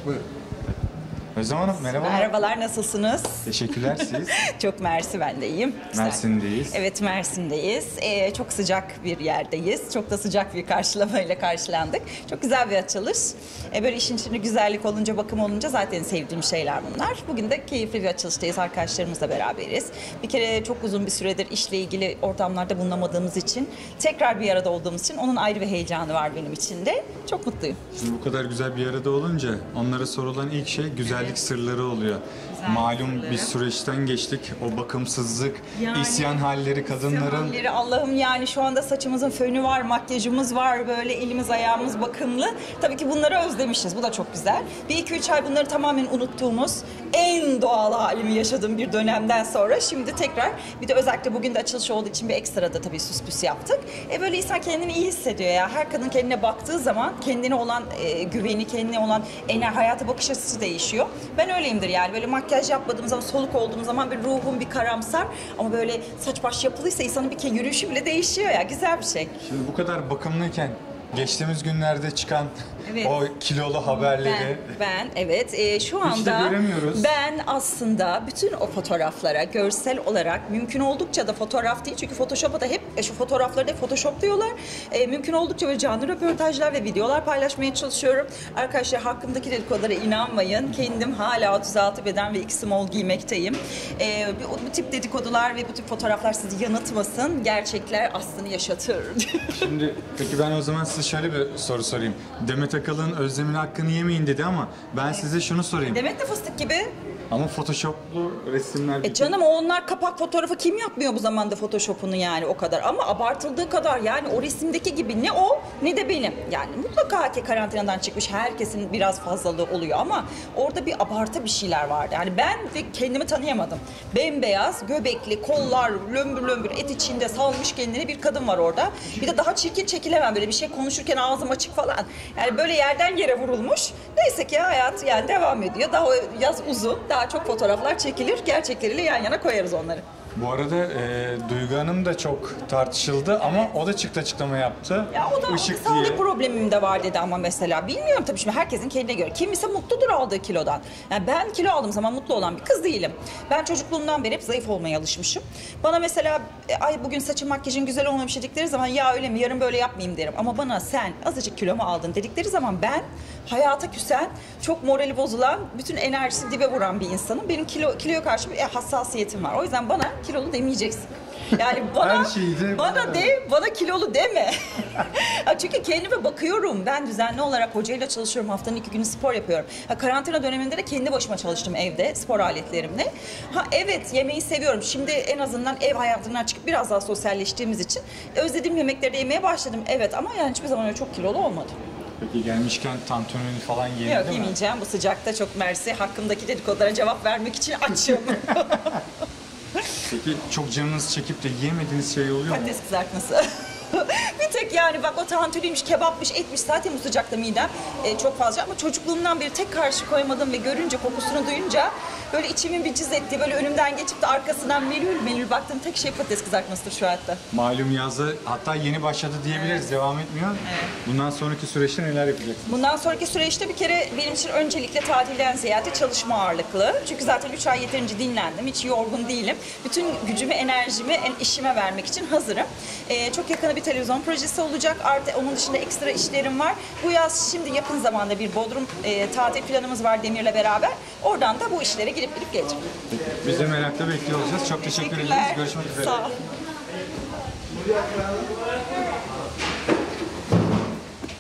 Buyurun. Özlem Hanım merhaba. Merhabalar, nasılsınız? Teşekkürler siz. Çok mersi, ben de iyiyim. Mersin'deyiz. Evet, Mersin'deyiz. Çok sıcak bir yerdeyiz. Çok da sıcak bir karşılamayla karşılandık. Çok güzel bir açılış. Böyle işin içinde güzellik olunca, bakım olunca zaten sevdiğim şeyler bunlar. Bugün de keyifli bir açılıştayız. Arkadaşlarımızla beraberiz. Bir kere çok uzun bir süredir işle ilgili ortamlarda bulunamadığımız için, tekrar bir arada olduğumuz için onun ayrı bir heyecanı var benim için de. Çok mutluyum. Şimdi bu kadar güzel bir arada olunca onlara sorulan ilk şey güzellik sırları oluyor. Malum sırları. bir süreçten geçtik. O bakımsızlık, Yani, isyan halleri kadınların. Allah'ım, yani şu anda saçımızın fönü var, makyajımız var, böyle elimiz ayağımız bakımlı. Tabii ki bunları özlemişiz. Bu da çok güzel. Bir iki üç ay bunları tamamen unuttuğumuz, en doğal halimi yaşadığım bir dönemden sonra şimdi tekrar, bir de özellikle bugün de açılış olduğu için bir ekstra da tabii süs püs yaptık. Böyle insan kendini iyi hissediyor ya. Her kadın kendine baktığı zaman kendine olan güveni, kendine olan hayata bakış açısı değişiyor. Ben öyleyimdir yani. Böyle makyaj yapmadığım zaman, soluk olduğum zaman bir ruhum bir karamsar, ama böyle saç baş yapılıysa insanın bir yürüyüşü bile değişiyor ya. Güzel bir şey. Şimdi bu kadar bakımlıyken geçtiğimiz günlerde çıkan evet, o kilolu haberleri evet, şu anda göremiyoruz. Ben aslında bütün o fotoğraflara görsel olarak, mümkün oldukça da fotoğraf değil çünkü Photoshop'a da hep şu fotoğrafları da Photoshop diyorlar. Mümkün oldukça böyle canlı röportajlar ve videolar paylaşmaya çalışıyorum. Arkadaşlar, hakkımdaki dedikodulara inanmayın. Kendim hala 36 beden ve 2 small giymekteyim. Bu tip dedikodular ve bu tip fotoğraflar sizi yanıltmasın. Gerçekler aslını yaşatır. Şimdi peki ben o zaman size şöyle bir soru sorayım. Demet Akalın Özlem'in hakkını yemeyin dedi ama ben size şunu sorayım. Demet de fıstık gibi. Ama photoshoplu resimler... Canım, onlar kapak fotoğrafı, kim yapmıyor bu zamanda Photoshop'unu yani, o kadar. Ama abartıldığı kadar yani, o resimdeki gibi ne o ne de benim. Yani mutlaka ki karantinadan çıkmış herkesin biraz fazlalığı oluyor ama orada bir abartı bir şeyler vardı. Yani ben de kendimi tanıyamadım. Bembeyaz, göbekli, kollar lömbür lömbür, et içinde salmış kendini bir kadın var orada. Bir de daha çirkin çekilemem, böyle bir şey konuşurken ağzım açık falan. Yani böyle yerden yere vurulmuş. Neyse ki hayat yani devam ediyor. Daha yaz uzun. Daha çok fotoğraflar çekilir, gerçekleriyle yan yana koyarız onları. Bu arada Duygu Hanım da çok tartışıldı ama o da çıktı, açıklama yaptı. Ya o da Işık sağlık diye. problemim de var dedi ama mesela. Bilmiyorum tabii, şimdi herkesin kendine göre. Kimisi mutludur aldığı kilodan. Yani ben kilo aldığım zaman mutlu olan bir kız değilim. Ben çocukluğumdan beri hep zayıf olmaya alışmışım. Bana mesela ay bugün saçın makyajın güzel olmamış dedikleri zaman, ya öyle mi, yarın böyle yapmayayım derim. Ama bana sen azıcık kilo mu aldın dedikleri zaman, ben hayata küsen, çok morali bozulan, bütün enerjisi dibe vuran bir insanım. Benim kiloya karşı bir hassasiyetim var. O yüzden bana kilolu demeyeceksin. Yani bana kilolu deme. Çünkü kendime bakıyorum. Ben düzenli olarak hocayla çalışıyorum. Haftanın 2 günü spor yapıyorum. Karantina döneminde de kendi başıma çalıştım evde spor aletlerimle. Evet, yemeği seviyorum. Şimdi en azından ev hayatından çıkıp biraz daha sosyalleştiğimiz için özlediğim yemekleri de yemeye başladım. Evet, ama yani hiçbir zaman öyle çok kilolu olmadım. Peki gelmişken tantunini falan yedin değil mi? Yok, yemeyeceğim. Bu sıcakta çok mersi. Hakkımdaki dedikodulara cevap vermek için açım. Peki çok canınız çekip de yiyemediğiniz şey oluyor mu? Patates kızartması. Bir tek yani bak, o tantuniymiş, kebapmış, etmiş, zaten bu sıcakta midem çok fazla, ama çocukluğumdan beri tek karşı koymadım ve görünce, kokusunu duyunca böyle içimin bir cız ettiği, böyle önümden geçip de arkasından menül baktığım tek şey patates kızartmasıdır şu hayatta. Malum yazı hatta yeni başladı diyebiliriz, evet. Devam etmiyor. Evet. Bundan sonraki süreçte neler yapacaksınız? Bundan sonraki süreçte bir kere benim için öncelikle tatilden ziyade çalışma ağırlıklı. Çünkü zaten 3 ay yeterince dinlendim, hiç yorgun değilim. Bütün gücümü, enerjimi işime vermek için hazırım. Çok yakında bir televizyon projesi olacak. Artı onun dışında ekstra işlerim var. Bu yaz şimdi yakın zamanda bir Bodrum tatil planımız var Demir'le beraber. Oradan da bu işlere girip geleceğim. Biz de merakla bekliyor olacağız. Çok teşekkür ederiz. Görüşmek üzere. Sağ ol.